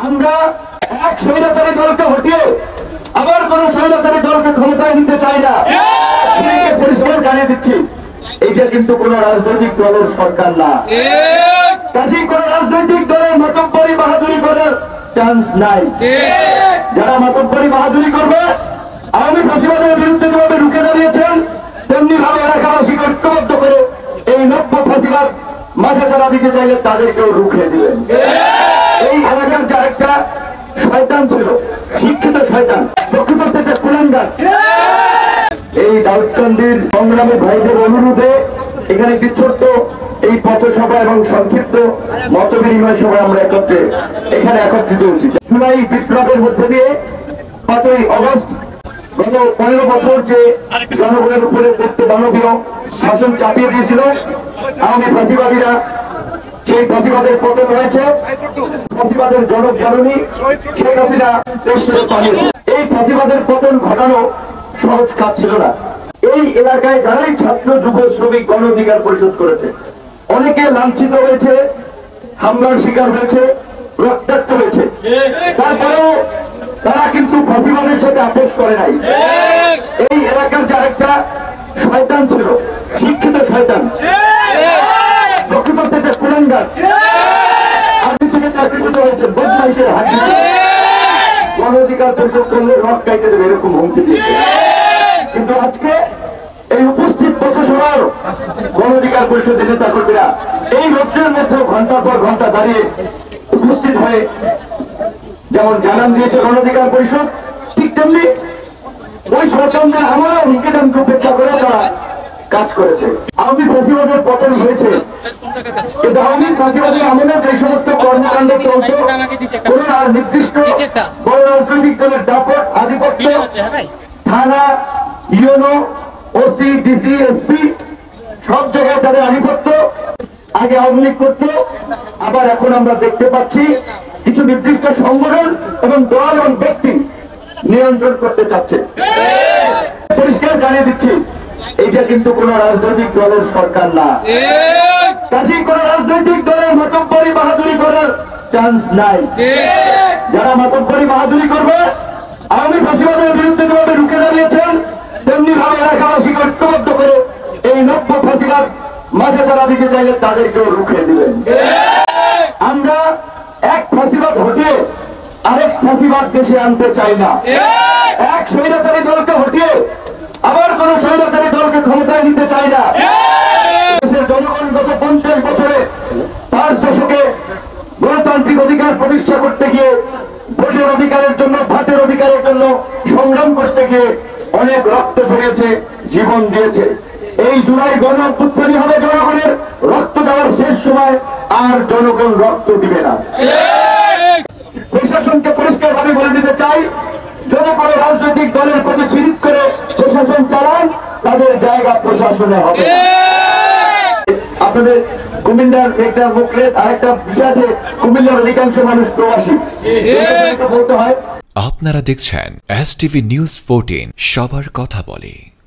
আমরা এক স্বৈরাচারী দলকে হটিয়ে আবার কোন স্বৈরাচারী দলকে ক্ষমতায় নিতে চাই না। পরিষ্কার জানিয়ে দিচ্ছি, এটা কিন্তু কোন রাজনৈতিক দলের সরকার না। কাজেই কোন রাজনৈতিক দলের মাতব্বরি বাহাদুরি করার চান্স নাই। যারা মাতব্বরি বাহাদুরি করবে, আওয়ামী প্রতিবাদের বিরুদ্ধে যেভাবে রুখে দাঁড়িয়েছেন, তেমনি ভাবে এলাকাবাসীকে ঐক্যবদ্ধ করে এই নব্য প্রতিবাদ মাঝে যারা দিতে চাইলে তাদেরকেও রুখে দিলেন। এই এলাকার যার একটা শয়তান ছিল, শিক্ষিত শয়তান, প্রকৃত থেকে কুলাঙ্গার, এই দাউদকান্দির সংগ্রামী ভাইদের অনুরোধে এখানে একটি ছোট্ট এই পথসভা এবং সংক্ষিপ্ত মত বিনিময় সভায় আমরা এখানে একত্রিত হচ্ছি। জুলাই বিপ্লবের মধ্যে দিয়ে 5ই অগস্ট গত 15 বছর যে জনগণের উপরে দেখতে মানবীয় শাসন চাপিয়ে দিয়েছিল, আওয়ামী ফাঁসিবাদীরা সেই ফাঁসিবাদের পতন হয়েছে। ফাঁসিবাদের জনক জননী শেখ হাসিনা এই ফাঁসিবাদের পতন ঘটানো সহজ কাজ ছিল না। এই এলাকায় যারাই ছাত্র যুব শ্রমিক গণ অধিকার পরিষদ করেছে, অনেকে লাঞ্ছিত হয়েছে, হামলার শিকার হয়েছে, রক্তাক্ত হয়েছে, তারপরেও তারা কিন্তু ফাঁসিবাদের সাথে আপোষ করে নাই। এই এলাকার যার একটা শয়তান ছিল, শিক্ষিত শয়তান, প্রকৃত থেকে কুলাঙ্গার, আর্মি থেকে চাকরিচ্যুত হয়েছে, বদমাইশের হাত গণ অধিকার পরিষদ করলে রক কাইতে দেবে এরকম হুমকি দিয়েছে। কিন্তু আজকে এই উপস্থিত পথসভার গণ অধিকার পরিষদের নেতা কর্মীরা এই রোদ্রের মধ্যে ঘন্টার পর ঘন্টা দাঁড়িয়ে উপস্থিত হয়ে যেমন জানান দিয়েছে গণ অধিকার পরিষদ, ঠিক তেমনি ওই সরকারদের আমরা হুমকিদামকে উপেক্ষা করে তারা কাজ করেছে। আওয়ামী ফাঁসিবাদের পতন হয়েছে, কিন্তু আওয়ামী ফাঁসিবাদের আমলে যে সমস্ত কর্মকাণ্ড চলত, কোন আর নির্দিষ্ট বড় রাজনৈতিক দলের দাপট আধিপত্য, থানা, ইউনো, ওসি, ডিসি, এসপি সব জায়গায় তাদের আধিপত্য আগে আওয়ামী লীগ করত, আবার এখন আমরা দেখতে পাচ্ছি কিছু নির্দিষ্ট সংগঠন এবং দল এবং ব্যক্তি নিয়ন্ত্রণ করতে চাচ্ছে। পরিষ্কার জানিয়ে দিচ্ছি, এটা কিন্তু কোন রাজনৈতিক দলের সরকার না। কাজেই কোন রাজনৈতিক দলের মাতব্বরি বাহাদুরি করার চান্স নাই। যারা মাতব্বরি বাহাদুরি করবে, আওয়ামী প্রতিবাদের বিরুদ্ধে যেভাবে রুখে দাঁড়িয়েছেন, তেমনি ভাবে এলাকাবাসীকে ঐক্যবদ্ধ করে এই নব্য প্রতিবাদ মাঝে যারা দিতে চাইলে তাদেরকেও রুখে দিলেন। আমরা এক ফাঁসিবাদ হটিয়ে আরেক ফাঁসিবাদ দেশে আনতে চাই না। এক স্বৈরাচারী দলকে হটিয়ে আবার কোন স্বৈরাচারী দলকে ক্ষমতায় নিতে চাই না। দেশের জনগণ গত 50 বছরে 5 দশকে গণতান্ত্রিক অধিকার প্রতিষ্ঠা করতে গিয়ে, ভোটের অধিকারের জন্য, ভাতের অধিকারের জন্য সংগ্রাম করতে গিয়ে অনেক রক্ত ঝরিয়েছে, জীবন দিয়েছে। এই জুলাই গণ অভ্যুত্থানই হবে জনগণের রক্ত দেওয়ার শেষ সময়, আর জনগণ রক্ত দিবে না। প্রশাসনকে পরিষ্কার ভাবে বলে দিতে চাই, যদি কোনো রাজনৈতিক দলের প্রতি বিরোধ করে প্রশাসন চালান, তাদের জায়গা প্রশাসনে হবে। আপনাদের কুমিল্লার একটা মুখলেস আর একটা বিষয় আছে, কুমিল্লার অধিকাংশ মানুষ প্রবাসী, বলতে হয়। আপনারা দেখছেন STV নিউজ 14, সবার কথা বলে।